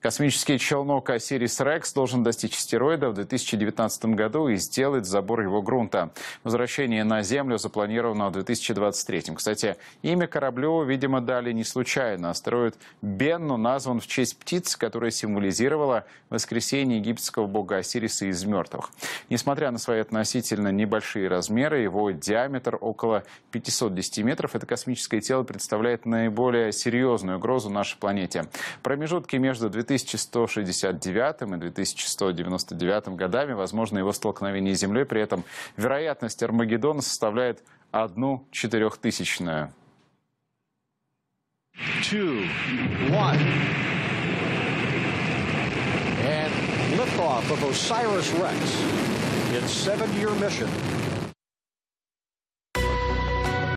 Космический челнок «Осирис-Рекс» должен достичь астероида в 2019 году и сделать забор его грунта. Возвращение на Землю запланировано в 2023. Кстати, имя кораблю, видимо, дали не случайно. Астероид Бенну назван в честь птицы, которая символизировала воскресение египетского бога Осириса из мертвых. Несмотря на свои относительно небольшие размеры, его диаметр около 510 метров, это космическое тело представляет наиболее серьезную угрозу нашей планете. Промежутки между 2169 и 2199 годами, возможно, его столкновение с Землей, при этом вероятность Армагеддона составляет 1/4000. 2, 1. And liftoff of OSIRIS-REx. Its 7-year mission